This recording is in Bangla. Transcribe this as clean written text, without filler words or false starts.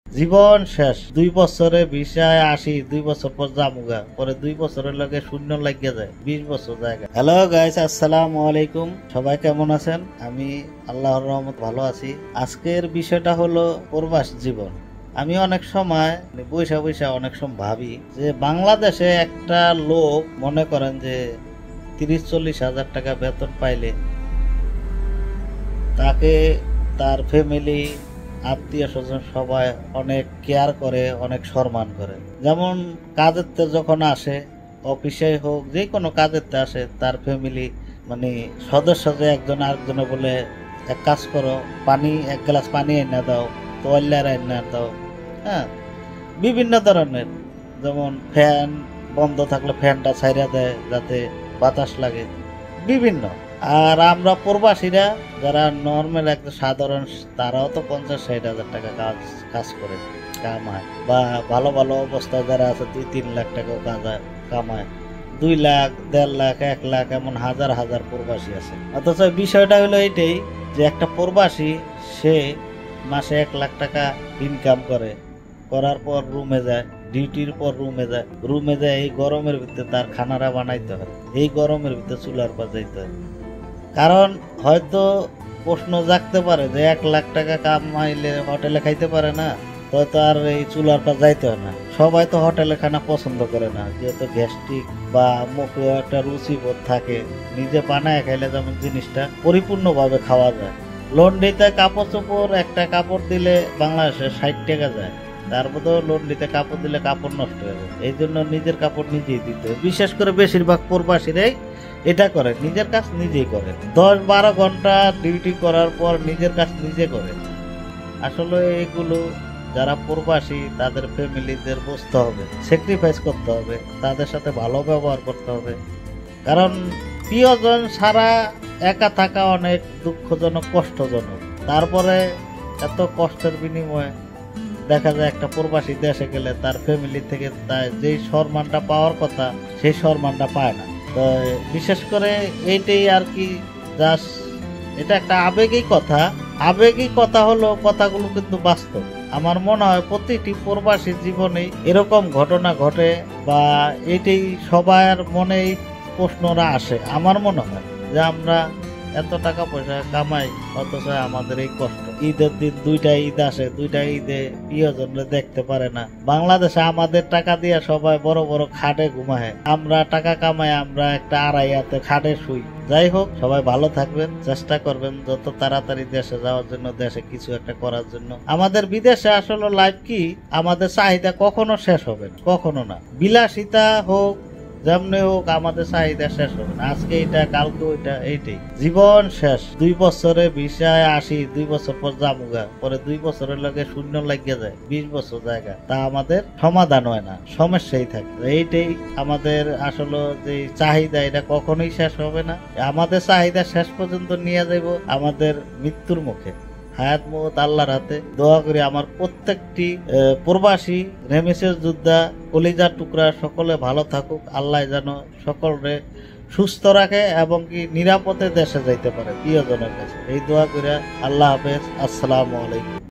জীবন শেষ 2 বছরে ভিসায় আসি, 2 বছর পর জামুগা, পরে 2 বছরের লগে শূন্য লাগিয়ে যায়, 20 বছর জায়গা। হ্যালো গাইস, আসসালামু আলাইকুম। সবাই কেমন আছেন? আমি আল্লাহর রহমত ভালো আছি। আজকের বিষয়টা হলো প্রবাস জীবন। আমি অনেক সময় বৈশা বৈশা অনেক সময় ভাবি যে বাংলাদেশে একটা লোক মনে করেন যে 30-40 হাজার টাকা বেতন পাইলে তাকে তার ফ্যামিলি, আত্মীয় স্বজন সবাই অনেক কেয়ার করে, অনেক সম্মান করে। যেমন কাজের যখন আসে, অফিসে হোক, যে কোনো কাজের আসে, তার ফ্যামিলি মানে সদস্য যে একজন আরেকজনে বলে এক কাজ করো, এক গ্লাস পানি এনে দাও, তোয়াল্লার এনে দাও। হ্যাঁ, বিভিন্ন ধরনের, যেমন ফ্যান বন্ধ থাকলে ফ্যানটা ছাইরা দেয় যাতে বাতাস লাগে, বিভিন্ন। আর আমরা প্রবাসীরা যারা নর্মাল একটা সাধারণ, তারাও তো 50-60 হাজার টাকা কাজ করে কামায়, বা ভালো ভালো অবস্থায় যারা আছে 2-3 লাখ টাকাও কামায়, 2 লাখ, 1.5 লাখ, 1 লাখ, এমন হাজার হাজার প্রবাসী আছে। অথচ বিষয়টা হলো এইটাই যে একটা প্রবাসী সে মাসে 1 লাখ টাকা ইনকাম করার পর রুমে যায়, ডিউটির পর রুমে যায় এই গরমের ভিতরে তার খানারা বানাইতে হয়, এই গরমের ভিতরে চুলার পর যাইতে হয়। কারণ হয়তো প্রশ্ন জাগতে পারে যে 1 লাখ টাকা কামাইলে হোটেলে খাইতে পারে না, হয়তো আর এই চুলার পর যাইতে হয় না। সবাই তো হোটেলে খানা পছন্দ করে না, যেহেতু গ্যাস্ট্রিক বা মুখে একটা রুচিবোধ থাকে। নিজে বানায় খাইলে যেমন জিনিসটা পরিপূর্ণভাবে খাওয়া যায়। লন্ড্রিতে কাপড় চোপড়, একটা কাপড় দিলে বাংলাদেশে 60 টাকা যায়, তার মধ্যে লন্ড্রিতে কাপড় দিলে কাপড় নষ্ট হয়ে যায়। এই জন্য নিজের কাপড় নিজেই দিতে হয়। বিশেষ করে বেশিরভাগ প্রবাসীরাই এটা করে, নিজের কাজ নিজেই করে। 10-12 ঘন্টা ডিউটি করার পর নিজের কাজ নিজে করে। আসলে এগুলো যারা প্রবাসী তাদের ফ্যামিলিদের বুঝতে হবে, স্যাক্রিফাইস করতে হবে, তাদের সাথে ভালো ব্যবহার করতে হবে। কারণ প্রিয়জন ছাড়া একা থাকা অনেক দুঃখজনক, কষ্টজনক। তারপরে এত কষ্টের বিনিময়ে দেখা যায় একটা প্রবাসী দেশে গেলে তার ফ্যামিলি থেকে যেই সম্মানটা পাওয়ার কথা সেই সম্মানটা পায় না। তো বিশেষ করে এইটাই আর কি, জাস্ট এটা একটা আবেগিক কথা হলো, কথাগুলো কিন্তু বাস্তব। আমার মনে হয় প্রতিটি প্রবাসী জীবনে এরকম ঘটনা ঘটে, বা এটাই সবার মনে প্রশ্নরা আসে। আমার মনে হয় যে আমরা এত টাকা পয়সা কামাই, অথচ আমাদের এই কষ্ট। ঈদের দিন 2টা ঈদ আসে, 2টা ঈদে প্রিয়জনরা দেখতে পারে না। বাংলাদেশে আমাদের টাকা দিয়ে সবাই বড় বড় খাটে ঘুমায়, আমরা টাকা কামাই আমরা একটা আড়াইয়াতে খাটে শুই। যাই হোক, সবাই ভালো থাকবেন, চেষ্টা করবেন যত তাড়াতাড়ি দেশে যাওয়ার জন্য, দেশে কিছু একটা করার জন্য। আমাদের বিদেশে আসলে লাইফ কি, আমাদের চাহিদা কখনো শেষ হবে না, কখনো না। বিলাসিতা হোক, যেমনি হোক, আমাদের চাহিদা শেষ হবে না। আজকে এটা, কালকে ওইটা, এইটাই। জীবন শেষ 2 বছরে ভিসায় আসি, 2 বছর পর জামুগা, পরে 2 বছরের লগে শূন্য লাগিয়ে যায়, 20 বছর জায়গা। তা আমাদের সমাধান হয় না, সমস্যাই থাকে। এইটাই আমাদের আসলে যে চাহিদা, এটা কখনোই শেষ হবে না। আমাদের চাহিদা শেষ পর্যন্ত নিয়ে যাইব আমাদের মৃত্যুর মুখে। হায়াত মৌত আল্লাহর হাতে। দোয়া করি আমার প্রত্যেকটি প্রবাসী, নেমেসিস যোদ্ধা, কলিজার টুকরা সকলে ভালো থাকুক। আল্লাহ যেন সকলরে সুস্থ রাখে এবং কি নিরাপদে দেশে যাইতে পারে প্রিয়জনের কাছে। এই দোয়া করে আল্লাহ হাফেজ, আসসালামু আলাইকুম।